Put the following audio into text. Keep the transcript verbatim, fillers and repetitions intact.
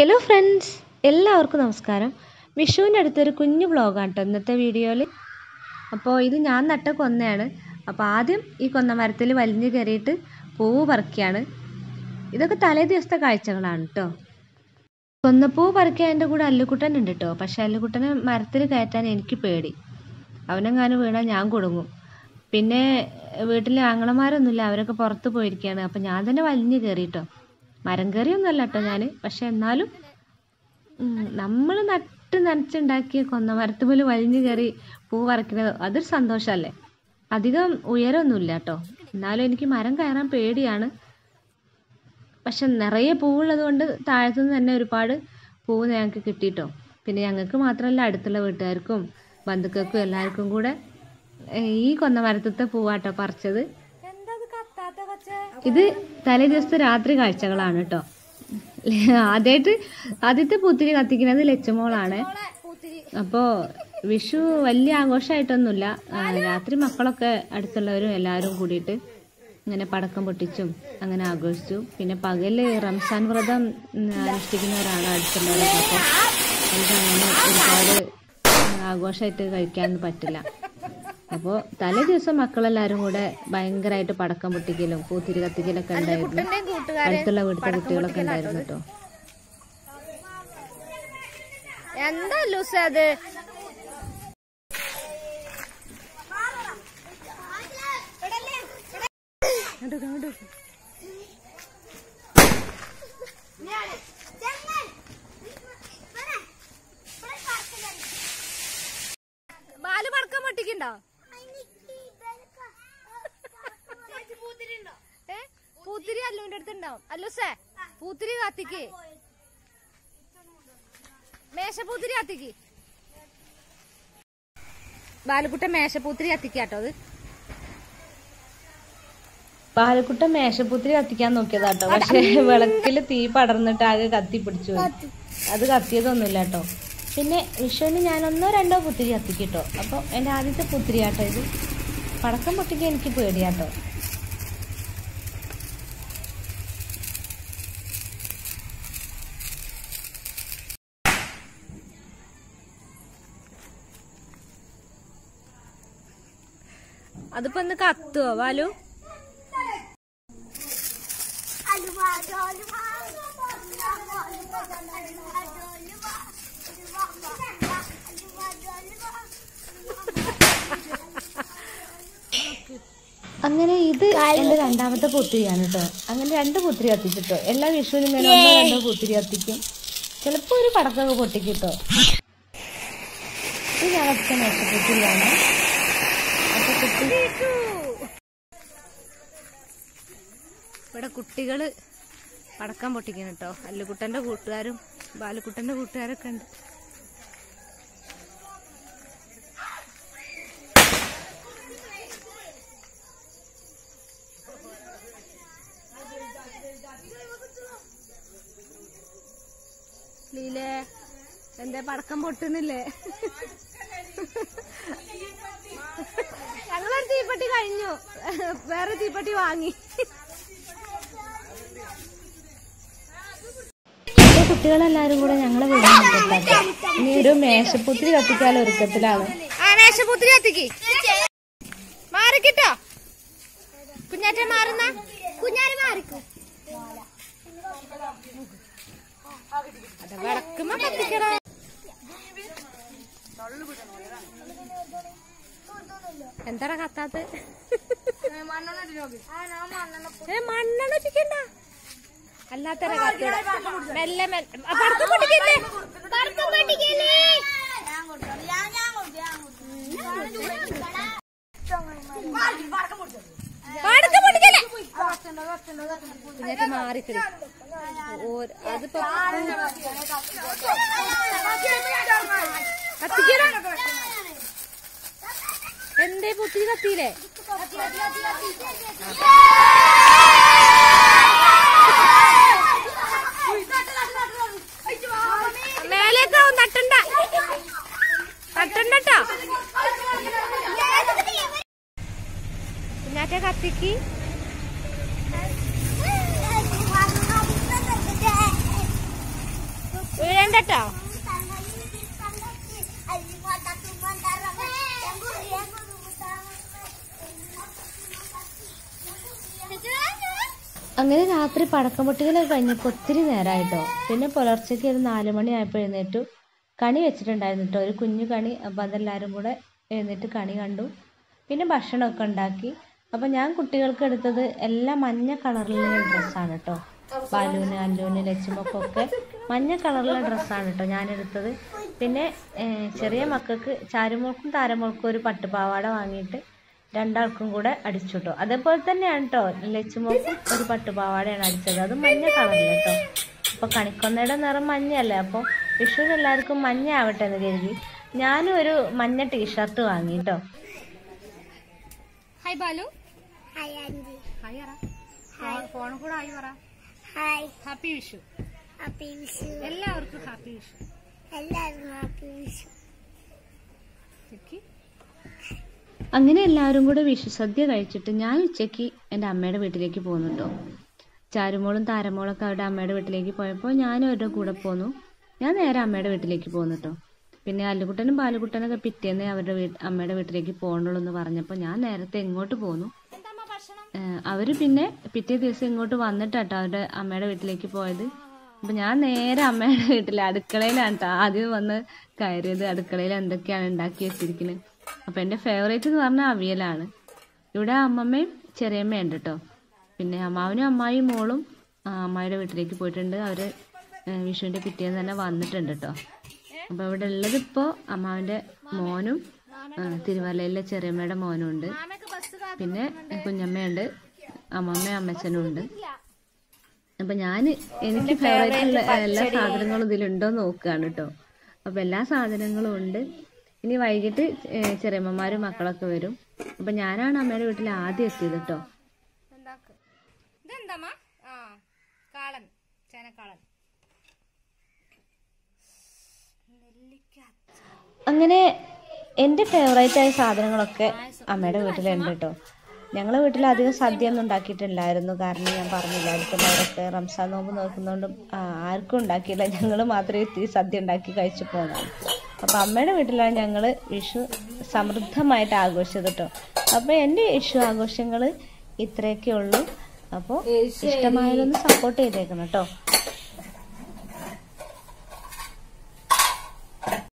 Hello friends, എല്ലാവർക്കും നമസ്കാരം. വിഷുവിൻ്റെ അടുത്തൊരു കുഞ്ഞു വ്ളോഗാണ് കേട്ടോ ഇന്നത്തെ വീഡിയോയിൽ. അപ്പോൾ ഇത് ഞാൻ നട്ട കൊന്നയാണ്. അപ്പോൾ ആദ്യം ഈ കൊന്ന മരത്തിൽ വലിഞ്ഞു കയറിയിട്ട് പൂവ് പറിക്കുകയാണ്. ഇതൊക്കെ തലേ ദിവസത്തെ കാഴ്ചകളാണ് കേട്ടോ. കൊന്നപ്പൂ പറിക്കാൻ എൻ്റെ കൂടെ അല്ലുക്കുട്ടൻ ഉണ്ട് കേട്ടോ. പക്ഷെ അല്ലുക്കുട്ടനെ മരത്തിൽ കയറ്റാൻ എനിക്ക് പേടി. അവനെങ്ങാനും വീണാൽ ഞാൻ കുടുങ്ങും. പിന്നെ വീട്ടിലെ ആങ്ങളമാരൊന്നുമില്ല, അവരൊക്കെ പുറത്ത് പോയിരിക്കുകയാണ്. അപ്പോൾ ഞാൻ തന്നെ വലിഞ്ഞു കയറി കേട്ടോ. മരം കയറിയൊന്നുമല്ല കേട്ടോ ഞാൻ. പക്ഷെ എന്നാലും നമ്മൾ നട്ട് നനച്ചുണ്ടാക്കിയ കൊന്ന മരത്തുമ്പോൾ വലിഞ്ഞു കയറി പൂ പറിക്കുന്നത് അതൊരു സന്തോഷമല്ലേ. അധികം ഉയരമൊന്നുമില്ല കേട്ടോ, എന്നാലും എനിക്ക് മരം കയറാൻ പേടിയാണ്. പക്ഷെ നിറയെ പൂവുള്ളത് കൊണ്ട് താഴത്തുനിന്ന് തന്നെ ഒരുപാട് പൂവ് ഞങ്ങൾക്ക് കിട്ടിയിട്ടോ. പിന്നെ ഞങ്ങൾക്ക് മാത്രമല്ല, അടുത്തുള്ള വീട്ടുകാർക്കും ബന്ധുക്കൾക്കും എല്ലാവർക്കും കൂടെ ഈ കൊന്ന മരത്തത്തെ പൂവാട്ടോ പറിച്ചത്. ഇത് തലേ ദിവസത്തെ രാത്രി കാഴ്ചകളാണ് കേട്ടോ. ആദ്യമായിട്ട് ആദ്യത്തെ പൂത്തിരി കത്തിക്കുന്നത് ലച്ചുമോളാണ്. അപ്പോൾ വിഷു വലിയ ആഘോഷമായിട്ടൊന്നുമില്ല. രാത്രി മക്കളൊക്കെ അടുത്തുള്ളവരും എല്ലാവരും കൂടിയിട്ട് ഇങ്ങനെ പടക്കം പൊട്ടിച്ചും അങ്ങനെ ആഘോഷിച്ചു. പിന്നെ പകല് റംസാൻ വ്രതം അനുഷ്ഠിക്കുന്നവരാണ് അടുത്തുള്ളവരൊക്കെ. അപ്പോൾ എനിക്കങ്ങനെ ഒരുപാട് ആഘോഷമായിട്ട് കഴിക്കാനൊന്നും പറ്റില്ല. അപ്പോൾ തലേ ദിവസം മക്കളെല്ലാവരും കൂടെ ഭയങ്കരമായിട്ട് പടക്കം പൊട്ടിക്കലും പൂത്തിരി കത്തിക്കലൊക്കെ ഉണ്ടായിരുന്നു. അടുത്തുള്ള വീട്ടിലെ കുട്ടികളൊക്കെ ഉണ്ടായിരുന്നു കേട്ടോ. എന്താ ലൂസ് അത്? ബാല് പടക്കം പൊട്ടിക്കണ്ടോ? പൂത്തിരി അല്ലുവിന്റെ അടുത്തുണ്ടാവും. അല്ലൂസേ, പൂത്തിരി കത്തിക്ക്, മേശപ്പൂത്തിരി കത്തിക്ക്. ബാലുക്കുട്ടൻ മേശപ്പൂത്തിരി കത്തിക്കാട്ടോ. അത് ബാലുക്കുട്ടൻ മേശപ്പൂത്തിരി കത്തിക്കാൻ നോക്കിയതാട്ടോ. പക്ഷെ വിളക്കില് തീ പടർന്നിട്ട് ആകെ കത്തി പിടിച്ചു. അത് കത്തിയതൊന്നുമില്ല കേട്ടോ. പിന്നെ വിഷുവിന് ഞാൻ ഒന്നോ രണ്ടോ പുത്തിരി കത്തിക്കിട്ടോ. അപ്പോൾ എൻ്റെ ആദ്യത്തെ പുത്തിരി ആട്ടോ ഇത്. പടക്കം പൊട്ടിക്കാൻ എനിക്ക് പേടിയാട്ടോ. അതിപ്പോ ഒന്ന് കത്തുവോ ബാലു? അങ്ങനെ ഇത് എൻ്റെ രണ്ടാമത്തെ പുത്തിരിയാണ് കേട്ടോ. അങ്ങനെ രണ്ട് പുത്തിരി കത്തിച്ചിട്ടോ. എല്ലാ വിഷുവിനും ഞാൻ ഒന്നോ രണ്ടോ പുത്തിരി കത്തിക്കും. ചിലപ്പോൾ ഒരു പടക്കമൊക്കെ പൊട്ടിക്കിട്ടോ. ഇത് ഞാൻ കത്തിച്ച മേശപ്പുത്തിരിയാണ്. ഇവിടെ കുട്ടികള് പടക്കം പൊട്ടിക്കണം കേട്ടോ. അല്ലുകുട്ടന്റെ കൂട്ടുകാരും ബാലുക്കുട്ടന്റെ കൂട്ടുകാരൊക്കെ ഉണ്ട്. ലീലേ, എന്റെ പടക്കം പൊട്ടുന്നില്ലേ? ഞങ്ങളൊരു തീപ്പെട്ടി കഴിഞ്ഞു, വേറെ തീപ്പെട്ടി വാങ്ങി. കുട്ടികളെല്ലാരും കൂടെ ഞങ്ങളെ വീടിനകത്താട്ടോ. ഇനി ഒരു മേശപ്പുത്തിരി കത്തിക്കാനുള്ള ഒരുക്കത്തിലാണ്. ആ മേശപ്പുത്തിരി കത്തിക്ക്. മാറിക്കിട്ടോ കുഞ്ഞാറ്റ, മാറുന്ന കുഞ്ഞാല് മാറിക്കോ. വിളക്കുമ്പോ കത്തിക്കട. എന്താടാ കത്താത്ത? മണ്ണെണ്ണ ഒറ്റിക്കണ്ട, അല്ലാത്ത മെല്ലെ പടക്കം പൊട്ടിക്കല്ലേ. പടക്കം പൊട്ടിക്കല്ലേ. കുഞ്ഞാറ്റ മാറിക്കടി. അതിപ്പോ കത്തിക്കട. എന്തേ പുത്തിരി കത്തിയില്ലേ? മേലേക്കാവും, തട്ടണ്ട തട്ടണ്ടട്ടോ. കുഞ്ഞാറ്റ കത്തിക്ക്. വീഴണ്ടട്ടോ. അങ്ങനെ രാത്രി പടക്കം പൊട്ടികളൊക്കെ കഴിഞ്ഞപ്പോൾ ഒത്തിരി നേരമായിട്ടോ. പിന്നെ പുലർച്ചയ്ക്ക് ഒരു നാല് മണി ആയപ്പോൾ എഴുന്നേറ്റു. കണി വെച്ചിട്ടുണ്ടായിരുന്നു കേട്ടോ, ഒരു കുഞ്ഞു കണി. അപ്പോൾ അതെല്ലാവരും കൂടെ എഴുന്നേറ്റ് കണി കണ്ടു. പിന്നെ ഭക്ഷണമൊക്കെ ഉണ്ടാക്കി. അപ്പോൾ ഞാൻ കുട്ടികൾക്ക് എടുത്തത് എല്ലാം മഞ്ഞ കളറിലുള്ള ഡ്രസ്സാണ് കേട്ടോ. ബാലുവിന്, അല്ലുവിന്, ലച്ചുമൊക്കെ മഞ്ഞ കളറിലുള്ള ഡ്രസ്സാണ് കേട്ടോ ഞാനെടുത്തത്. പിന്നെ ചെറിയ മക്കൾക്ക് ചാരുമോൾക്കും താരമോൾക്കും ഒരു പട്ടുപാവാട വാങ്ങിയിട്ട് രണ്ടാൾക്കും കൂടെ അടിച്ചു കേട്ടോ. അതേപോലെ തന്നെയാണ് കേട്ടോ ലച്ചുമോൾക്കും ഒരു പട്ടുപാവാടയാണ് അടിച്ചത്, അത് മഞ്ഞ കളറിൽ കേട്ടോ. അപ്പോൾ കണിക്കൊന്നയുടെ നിറം മഞ്ഞയല്ലേ, അപ്പോൾ വിഷുവിന് എല്ലാവർക്കും മഞ്ഞ ആവട്ടെ എന്ന് കരുതി ഞാനും ഒരു മഞ്ഞ ടീഷർട്ട് വാങ്ങി കേട്ടോ. Hi Balu. Hi aunty. Hi പറ. ഫോൺ കൂടെ ഹായ് പറ. Hi. Happy Vishu. Happy Vishu. എല്ലാവർക്കും ഹാപ്പി വിഷു. എല്ലാവർക്കും ഹാപ്പി വിഷു. അങ്ങനെ എല്ലാവരും കൂടെ വിഷു സദ്യ കഴിച്ചിട്ട് ഞാൻ ഉച്ചയ്ക്ക് എൻ്റെ അമ്മയുടെ വീട്ടിലേക്ക് പോന്നു കേട്ടോ. ചാരുമോളും താരമോളൊക്കെ അവരുടെ അമ്മയുടെ വീട്ടിലേക്ക് പോയപ്പോൾ ഞാനും അവരുടെ കൂടെ പോന്നു. ഞാൻ നേരെ അമ്മയുടെ വീട്ടിലേക്ക് പോന്നു കേട്ടോ. പിന്നെ അല്ലുകുട്ടനും ബാലുകുട്ടനൊക്കെ പിറ്റേന്ന് അവരുടെ വീ അമ്മയുടെ വീട്ടിലേക്ക് പോകണുള്ളൂ എന്ന് പറഞ്ഞപ്പോൾ ഞാൻ നേരത്തെ ഇങ്ങോട്ട് പോന്നു. അവർ പിന്നെ പിറ്റേ ദിവസം ഇങ്ങോട്ട് വന്നിട്ടാട്ടോ അവരുടെ അമ്മയുടെ വീട്ടിലേക്ക് പോയത്. അപ്പം ഞാൻ നേരെ അമ്മയുടെ വീട്ടിൽ അടുക്കളയിലാണ് കേട്ടോ ആദ്യം വന്ന് കയറിയത്. അടുക്കളയിൽ എന്തൊക്കെയാണ് ഉണ്ടാക്കി വെച്ചിരിക്കുന്നത്. അപ്പം എൻ്റെ ഫേവറേറ്റ് എന്ന് പറഞ്ഞാൽ അവിയലാണ്. ഇവിടെ അമ്മമ്മയും ചെറിയമ്മയും ഉണ്ട് കേട്ടോ. പിന്നെ അമ്മാവനും അമ്മായിയും മോളും അമ്മായിയുടെ വീട്ടിലേക്ക് പോയിട്ടുണ്ട്. അവർ വിഷുവിൻ്റെ പിറ്റേന്ന് തന്നെ വന്നിട്ടുണ്ട് കേട്ടോ. അപ്പോൾ ഇവിടെ ഉള്ളത് ഇപ്പോൾ അമ്മാവിൻ്റെ മോനും തിരുവല്ലയിലെ ചെറിയമ്മയുടെ മോനും ഉണ്ട്. പിന്നെ കുഞ്ഞമ്മയുണ്ട്, അമ്മമ്മയും അമ്മച്ചനും ഉണ്ട്. അപ്പം ഞാൻ എനിക്ക് ഫേവറേറ്റ് ഉള്ള എല്ലാ സാധനങ്ങളും ഇതിലുണ്ടോ നോക്കുകയാണ് കേട്ടോ. അപ്പം എല്ലാ സാധനങ്ങളും ഉണ്ട്. ഇനി വൈകിട്ട് ചെറിയമ്മമാരും മക്കളൊക്കെ വരും. അപ്പം ഞാനാണ് അമ്മയുടെ വീട്ടിൽ ആദ്യം എത്തിയത് കേട്ടോ. അങ്ങനെ എൻ്റെ ഫേവറേറ്റ് ആയ സാധനങ്ങളൊക്കെ അമ്മയുടെ വീട്ടിലുണ്ട് കേട്ടോ. ഞങ്ങളെ വീട്ടിൽ അധികം സദ്യ ഒന്നും ഉണ്ടാക്കിയിട്ടില്ലായിരുന്നു. കാരണം ഞാൻ പറഞ്ഞില്ല, അടുത്തുള്ളവരൊക്കെ റംസാൻ നോമ്പ് നോക്കുന്നതുകൊണ്ടും ആർക്കും ഉണ്ടാക്കിയില്ല. ഞങ്ങൾ മാത്രമേ ഇത്തിരി സദ്യ ഉണ്ടാക്കി കഴിച്ചു പോകുന്നതാണ്. അപ്പോൾ അമ്മയുടെ വീട്ടിലാണ് ഞങ്ങൾ വിഷു സമൃദ്ധമായിട്ട് ആഘോഷിച്ചത് കേട്ടോ. അപ്പോൾ എൻ്റെ വിഷു ആഘോഷങ്ങൾ ഇത്രയൊക്കെ ഉള്ളൂ. അപ്പോൾ ഇഷ്ടമായതൊന്ന് സപ്പോർട്ട് ചെയ്തേക്കണം കേട്ടോ.